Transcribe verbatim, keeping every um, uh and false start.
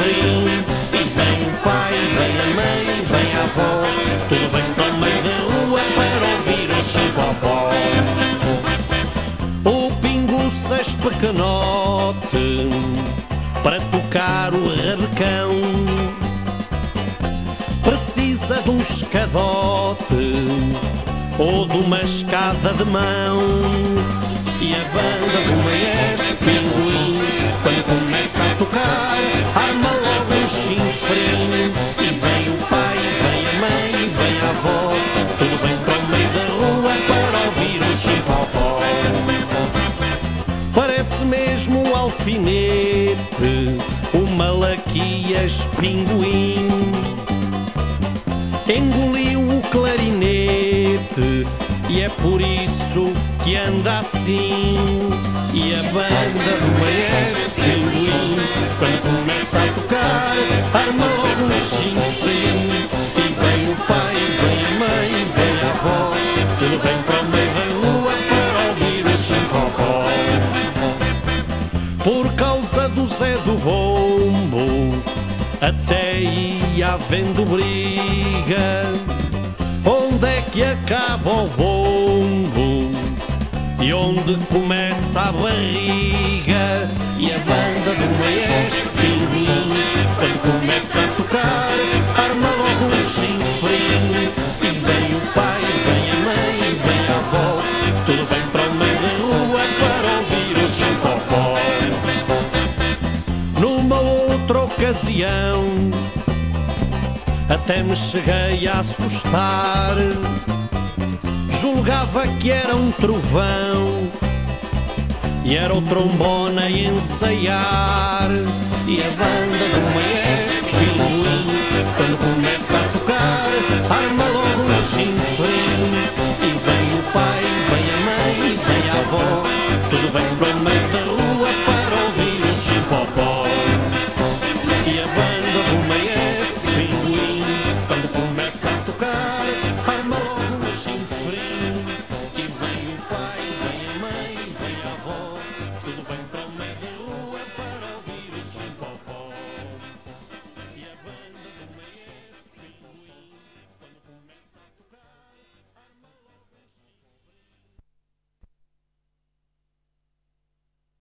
chinfrim. E vem o pai, vem a mãe, vem a avó, tudo vem para o meio da rua para ouvir o chimbobó. O pinguças pequenote para tocar o rabecão precisa de um escadote ou de uma escada de mão. E a banda do maestro Pinguim, quando começa a tocar, arma logo um chinfrim. E vem o pai, vem a mãe, vem a avó, tudo vem para o meio da rua para ouvir o chimbobó. Parece mesmo um alfinete, o Malaquias Pinguim engoliu o clarinete e é por isso que anda assim. E a banda do maestro Pinguim, quando começa a tocar, arma logo um chinfrim. E vem o pai, vem a mãe, vem a avó, tudo vem para o meio da rua para ouvir o chimbobó. Por causa do Zé do Bombo até ia havendo briga. Onde é que acaba o bombo e onde começa a barriga? E a banda do maestro Pinguim, quando começa a tocar, arma logo um chinfrim. E vem o pai, vem a mãe, vem a avó, tudo vem para o meio da rua para ouvir o chimbobó. Numa outra ocasião até me cheguei a assustar, julgava que era um trovão e era o trombone a ensaiar. E a banda do